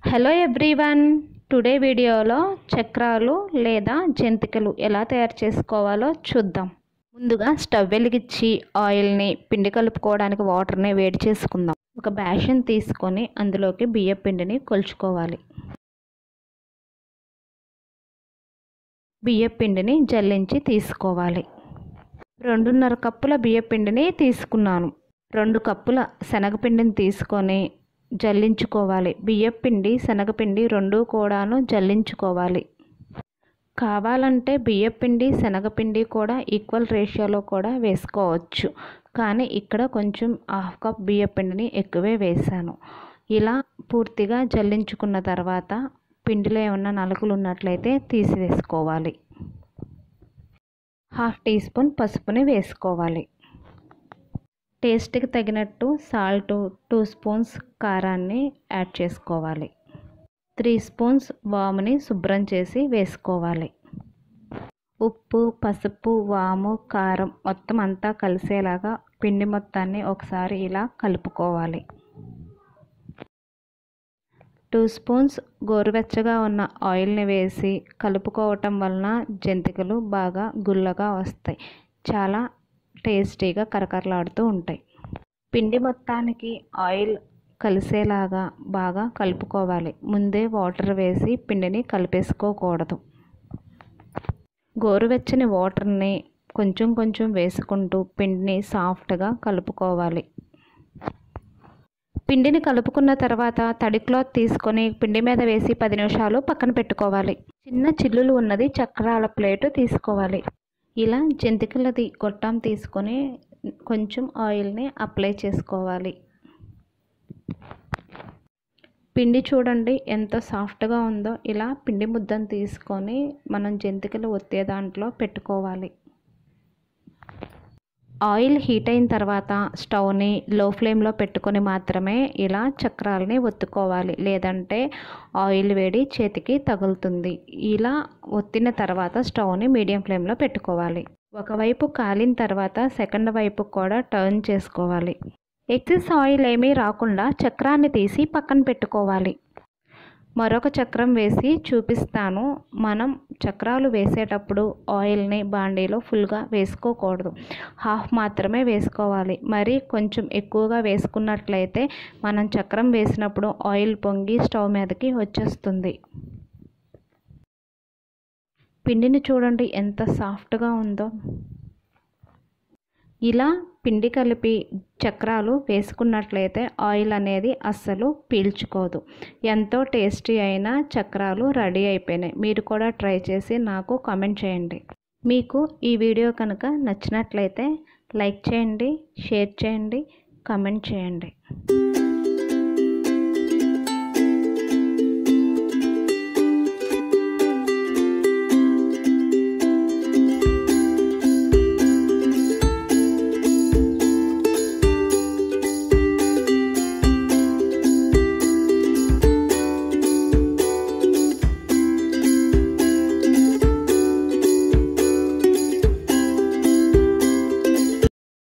Hello everyone, today వీడియోలో చక్రాలు లేదా జంతికలు ఎలా తయారు చేసుకోవాలో చూద్దాం. ముందుగా స్టవ్ వెలిగించి ఆయిల్ని పిండి కలుపుకోవడానికి వాటర్ని వేడి చేసుకుందాం. ఒక బేషన్ తీసుకొని అందులోకి బియ్యం పిండిని కొలుచుకోవాలి. బియ్యం పిండిని జల్లించి తీసుకోవాలి. 2.5 కప్పుల బియ్యం పిండిని తీసుకున్నాను. 2 కప్పుల శనగపిండిని తీసుకొని జల్లించుకోవాలి. బియ్యం పిండి శనగపిండి రెండు కూడాను జల్లించుకోవాలి. కావాలంటే బియ్యం పిండి శనగపిండి కూడా ఈక్వల్ రేషియోలో కూడా వేసుకోవచ్చు, కానీ ఇక్కడ కొంచెం 1/2 కప్ బియ్యం పిండిని ఎక్కువే వేసాను. ఇలా పూర్తిగా జల్లించుకున్న తర్వాత పిండిలో ఏమన్నా నలుకులు ఉన్నట్లయితే తీసివేసుకోవాలి. 1/2 టీ స్పూన్ పసుపుని వేసుకోవాలి. టేస్ట్కి తగినట్టు సాల్ట్, 2 స్పూన్స్ కారాన్ని యాడ్ చేసుకోవాలి. 3 స్పూన్స్ వాముని శుభ్రం చేసి వేసుకోవాలి. ఉప్పు, పసుపు, వాము, కారం మొత్తం అంతా కలిసేలాగా పిండి మొత్తాన్ని ఒకసారి ఇలా కలుపుకోవాలి. 2 స్పూన్స్ గోరువెచ్చగా ఉన్న ఆయిల్ని వేసి కలుపుకోవటం వలన జంతికలు బాగా గుల్లగా వస్తాయి. చాలా టేస్టీగా కరకరలాడుతూ ఉంటాయి. పిండి మొత్తానికి ఆయిల్ కలిసేలాగా బాగా కలుపుకోవాలి. ముందే వాటర్ వేసి పిండిని కలిపేసుకోకూడదు. గోరువెచ్చని వాటర్ని కొంచెం కొంచెం వేసుకుంటూ పిండిని సాఫ్ట్గా కలుపుకోవాలి. పిండిని కలుపుకున్న తర్వాత తడి క్లాత్ తీసుకొని పిండి మీద వేసి 10 నిమిషాలు పక్కన పెట్టుకోవాలి. చిన్న చిల్లులు ఉన్నది చక్రాల ప్లేటు తీసుకోవాలి. ఇలా జంతికలది గొట్టం తీసుకొని కొంచెం ఆయిల్ని అప్లై చేసుకోవాలి. పిండి చూడండి ఎంత సాఫ్ట్గా ఉందో. ఇలా పిండి ముద్దను తీసుకొని మనం జంతికలు ఒత్తే దాంట్లో పెట్టుకోవాలి. ఆయిల్ హీట్ అయిన తర్వాత స్టవ్ని లో ఫ్లేమ్లో పెట్టుకొని మాత్రమే ఇలా చక్రాలని ఒత్తుకోవాలి, లేదంటే ఆయిల్ వేడి చేతికి తగులుతుంది. ఇలా ఒత్తిన తర్వాత స్టవ్ని మీడియం ఫ్లేమ్లో పెట్టుకోవాలి. ఒకవైపు కాలిన తర్వాత సెకండ్ వైపు కూడా టర్న్ చేసుకోవాలి. ఎక్సెస్ ఆయిల్ ఏమీ రాకుండా చక్రాన్ని తీసి పక్కన పెట్టుకోవాలి. మరొక చక్రం వేసి చూపిస్తాను. మనం చక్రాలు వేసేటప్పుడు ఆయిల్ని బాండీలో ఫుల్గా వేసుకోకూడదు, హాఫ్ మాత్రమే వేసుకోవాలి. మరి కొంచెం ఎక్కువగా వేసుకున్నట్లయితే మనం చక్రం వేసినప్పుడు ఆయిల్ పొంగి స్టవ్ మీదకి వచ్చేస్తుంది. పిండిని చూడండి ఎంత సాఫ్ట్గా ఉందో. ఇలా పిండి కలిపి చక్రాలు వేసుకున్నట్లయితే ఆయిల్ అనేది అస్సలు పీల్చుకోదు. ఎంతో టేస్టీ అయిన చక్రాలు రెడీ అయిపోయినాయి. మీరు కూడా ట్రై చేసి నాకు కామెంట్ చేయండి. మీకు ఈ వీడియో కనుక నచ్చినట్లయితే లైక్ చేయండి, షేర్ చేయండి, కామెంట్ చేయండి.